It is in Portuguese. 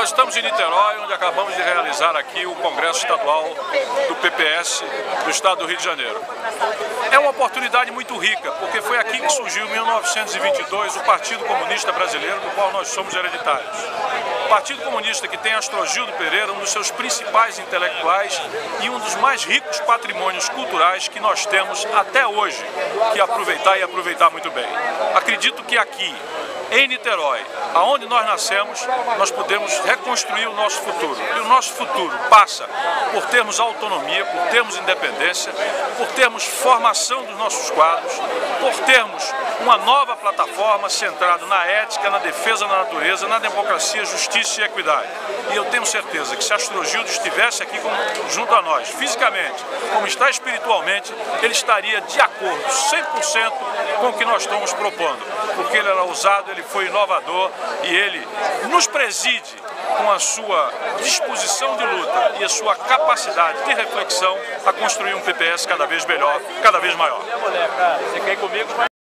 Nós estamos em Niterói, onde acabamos de realizar aqui o Congresso Estadual do PPS do Estado do Rio de Janeiro. É uma oportunidade muito rica, porque foi aqui que surgiu em 1922 o Partido Comunista Brasileiro, do qual nós somos hereditários. O Partido Comunista, que tem Astrogildo Pereira, um dos seus principais intelectuais e um dos mais ricos patrimônios culturais que nós temos até hoje, que aproveitar e aproveitar muito bem. Acredito que aqui, em Niterói, aonde nós nascemos, nós podemos reconstruir o nosso futuro. E o nosso futuro passa por termos autonomia, por termos independência, por termos formação dos nossos quadros, por termos uma nova plataforma centrada na ética, na defesa da natureza, na democracia, justiça e equidade. E eu tenho certeza que se Astrogildo estivesse aqui junto a nós, fisicamente, como está espiritualmente, ele estaria de acordo 100% com o que nós estamos propondo, porque ele era ousado, ele foi inovador e ele nos preside com a sua disposição de luta e a sua capacidade de reflexão a construir um PPS cada vez melhor, cada vez maior.